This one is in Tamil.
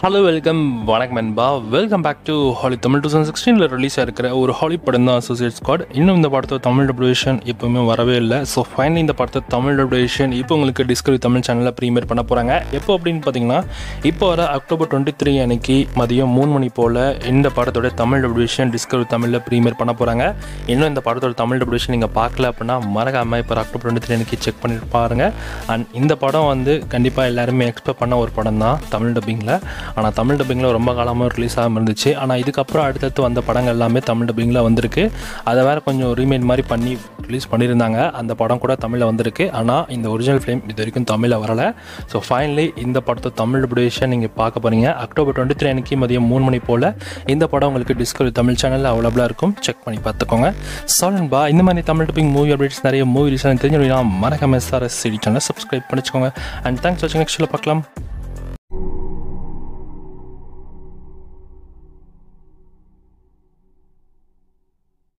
ஹலோ வெல்கம் வணக்கம் நண்பா. Welcome back to Holly Tamil. 2016 release ஆகிருக்கிற ஒரு ஹாலி படம் தான் அசோசியேட் ஸ்குவாட். இன்னும் இந்த படத்தை தமிழ் டப்ளிகேஷன் எப்போவுமே வரவே இல்லை. ஸோ ஃபைனலி இந்த படத்தை தமிழ் டப்ளிகேஷன் இப்போ உங்களுக்கு டிஸ்கவரி தமிழ் சேனலில் ப்ரீமியர் பண்ண போகிறாங்க. எப்போ அப்படின்னு பார்த்தீங்கன்னா இப்போ வர அக்டோபர் 23 அன்னைக்கு மதியம் 3 மணி போல் இந்த படத்தோட தமிழ் டப்ளிகேஷன் டிஸ்கவரி தமிழில் ப்ரீமியர் பண்ண போகிறாங்க. இன்னும் இந்த படத்தோட தமிழ் டப்ளிகேஷன் நீங்கள் பார்க்கல அப்படின்னா மறக்காமல் இப்போ அக்டோபர் 23 அன்னைக்கு செக் பண்ணிட்டு பாருங்கள். அண்ட் இந்த படம் வந்து கண்டிப்பாக எல்லாருமே எக்ஸ்பெக்ட் பண்ண ஒரு படம் தான் தமிழ் டப்பிங்கில். ஆனால் தமிழ் டப்பிங்கில் ரொம்ப காலமாக ரிலீஸ் ஆகாமல் இருந்துச்சு. ஆனால் இதுக்கப்புறம் அடுத்தடுத்து வந்த படங்கள் எல்லாமே தமிழ் டப்பிங்கில் வந்திருக்கு. அதை வேறு கொஞ்சம் ரீமேட் மாதிரி பண்ணி ரிலீஸ் பண்ணியிருந்தாங்க. அந்த படம் கூட தமிழில் வந்திருக்கு. ஆனால் இந்த ஒரிஜினல் ஃபிலிம் இது வரைக்கும் தமிழில் வரலை. ஸோ ஃபைனலி இந்த படத்தை தமிழ் டப்ளிகேஷன் நீங்கள் பார்க்க போகிறீங்க. அக்டோபர் 23 அன்னைக்கு மதியம் 3 மணி போல் இந்த படம் உங்களுக்கு டிஸ்கவரி தமிழ் சேனலில் அவைலபிளாக இருக்கும். செக் பண்ணி பார்த்துக்கோங்க. சொல்லுன்பா, இந்த மாதிரி தமிழ் டப்பிங் மூவி அப்டேட்ஸ் நிறைய மூவி ரிலீஸ் தெரிஞ்சுனா மறக்காம SRS CA சேனலை சப்ஸ்கிரைப் பண்ணிச்சுக்கோங்க. அண்ட் தேங்க்ஸ் வாட்சிங். நெக்ஸ்ட்டில் பார்க்கலாம்.